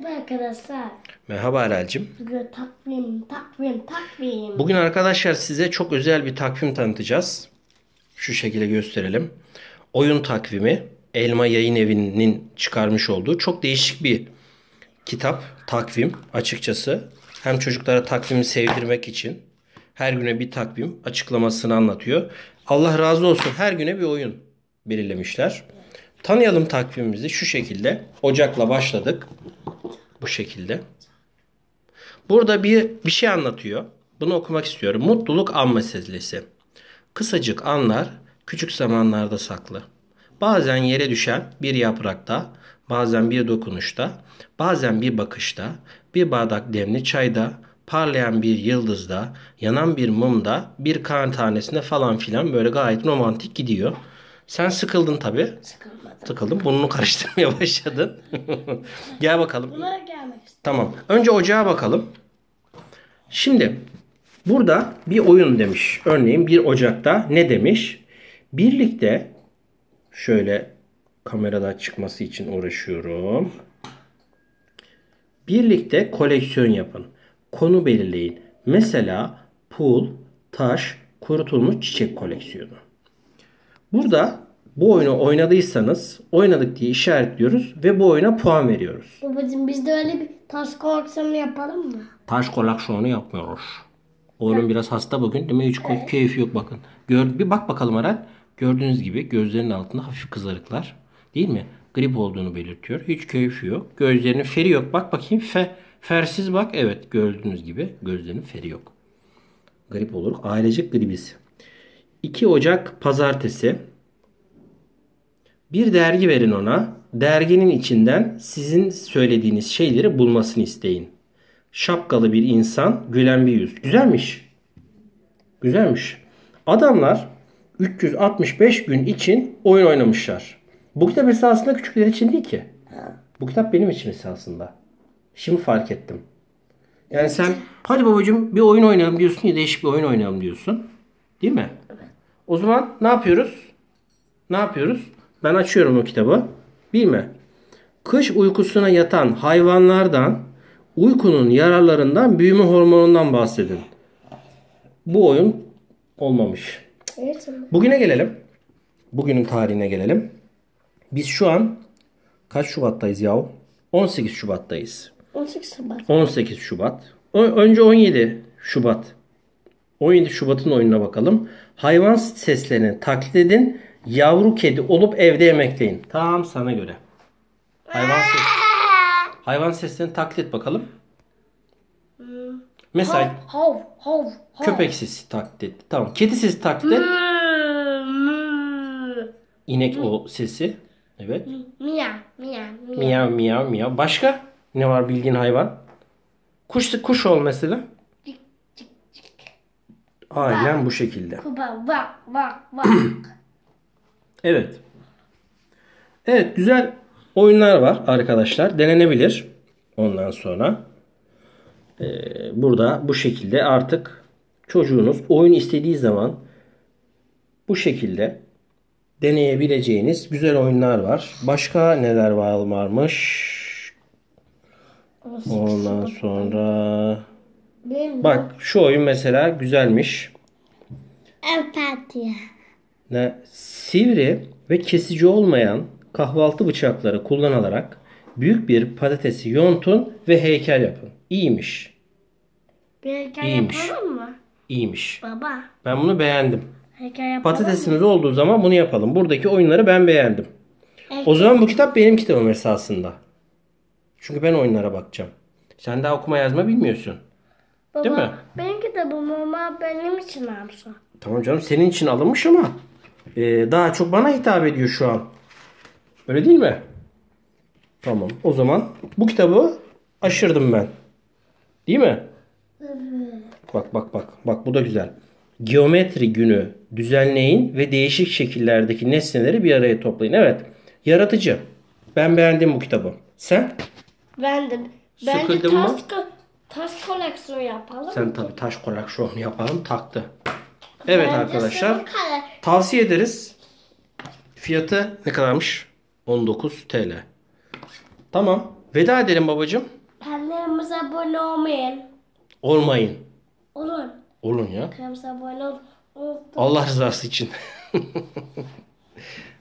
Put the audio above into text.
Merhaba arkadaşlar. Merhaba Erel'cim. Bugün takvim. Bugün arkadaşlar size çok özel bir takvim tanıtacağız. Şu şekilde gösterelim. Oyun takvimi. Elma Yayın Evi'nin çıkarmış olduğu çok değişik bir kitap, takvim açıkçası. Hem çocuklara takvimi sevdirmek için her güne bir takvim açıklamasını anlatıyor. Allah razı olsun, her güne bir oyun belirlemişler. Tanıyalım takvimimizi şu şekilde. Ocak'la başladık. Bu şekilde. Burada bir şey anlatıyor. Bunu okumak istiyorum. Mutluluk an meselesi. Kısacık anlar küçük zamanlarda saklı. Bazen yere düşen bir yaprakta, bazen bir dokunuşta, bazen bir bakışta, bir bardak demli çayda, parlayan bir yıldızda, yanan bir mumda, bir kar tanesinde falan filan, böyle gayet romantik gidiyor. Sen sıkıldın tabii. Sıkılmadım. Sıkıldın. Burnunu karıştırmaya başladın. Gel bakalım. Buna gelmek istedim. Tamam. Önce ocağa bakalım. Şimdi burada bir oyun demiş. Örneğin 1 Ocak'ta ne demiş? Birlikte şöyle kamerada çıkması için uğraşıyorum. Birlikte koleksiyon yapın. Konu belirleyin. Mesela pul, taş, kurutulmuş çiçek koleksiyonu. Burada bu oyunu oynadıysanız oynadık diye işaretliyoruz ve bu oyuna puan veriyoruz. Babacığım biz de öyle bir taş koleksiyonu yapalım mı? Taş koleksiyonu yapmıyoruz. Oğlum biraz hasta bugün değil mi? Hiç keyfi yok bakın. Bir bak bakalım Aral. Gördüğünüz gibi gözlerinin altında hafif kızarıklar. Değil mi? Grip olduğunu belirtiyor. Hiç keyfi yok. Gözlerinin feri yok. Bak bakayım. Fersiz bak. Evet, gördüğünüz gibi gözlerinin feri yok. Grip olur. Ailecek gribiz. 2 Ocak Pazartesi. Bir dergi verin ona. Derginin içinden sizin söylediğiniz şeyleri bulmasını isteyin. Şapkalı bir insan, gülen bir yüz. Güzelmiş. Güzelmiş. Adamlar 365 gün için oyun oynamışlar. Bu kitap esasında küçükler için değil ki. Bu kitap benim için esasında. Şimdi fark ettim. Yani sen hadi babacığım bir oyun oynayalım diyorsun ya, değişik bir oyun oynayalım diyorsun. Değil mi? O zaman ne yapıyoruz? Ne yapıyoruz? Ben açıyorum o kitabı. Değil mi? Kış uykusuna yatan hayvanlardan, uykunun yararlarından, büyüme hormonundan bahsedin. Bu oyun olmamış. Evet. Bugüne gelelim. Bugünün tarihine gelelim. Biz şu an kaç Şubat'tayız yahu? 18 Şubat'tayız. 18 Şubat. 18 Şubat. Önce 17 Şubat. 17 Şubat'ın oyununa bakalım. Hayvan seslerini taklit edin. Yavru kedi olup evde yemekleyin. Tam sana göre. Hayvan seslerini taklit et bakalım. Mesela Hav. köpek sesi taklit et. Tamam. Kedi sesi taklit et. İnek o sesi. Evet. Miyav. Miyav miyav miyav. Başka ne var bildiğin hayvan? Kuş ol mesela. Aynen bu şekilde. Kuba vak. Evet. Evet, güzel oyunlar var arkadaşlar. Denenebilir. Ondan sonra burada bu şekilde artık çocuğunuz oyun istediği zaman bu şekilde deneyebileceğiniz güzel oyunlar var. Başka neler varmış? Ondan sonra bak şu oyun mesela güzelmiş. Empati. Sivri ve kesici olmayan kahvaltı bıçakları kullanılarak büyük bir patatesi yontun ve heykel yapın. İyiymiş. Bir heykel İyiymiş. yapalım mı? İyiymiş. Baba. Ben bunu beğendim. Heykel yapalım Patatesimiz olduğu zaman bunu yapalım. Buradaki oyunları ben beğendim. mı? O zaman bu kitap benim kitabım esasında. Çünkü ben oyunlara bakacağım. Sen daha okuma yazma bilmiyorsun. Baba, Değil mi? benim kitabım ama benim için alsın. Tamam canım, senin için alınmış ama daha çok bana hitap ediyor şu an. Öyle değil mi? Tamam. O zaman bu kitabı aşırdım ben. Değil mi? Evet. Bak bu da güzel. Geometri günü düzenleyin ve değişik şekillerdeki nesneleri bir araya toplayın. Evet. Yaratıcı. Ben beğendim bu kitabı. Sen? Bence Sıkıldın mı? taş koleksiyonu yapalım. Sen tabii taş koleksiyonu yapalım. Taktı. Evet Bence arkadaşlar. senin kare- Tavsiye ederiz. Fiyatı ne kadarmış? 19 TL. Tamam. Veda edelim babacığım. Kanalımıza abone olmayın. Olmayın. Olun. Olun ya. Kanalımıza abone olun. Allah rızası için.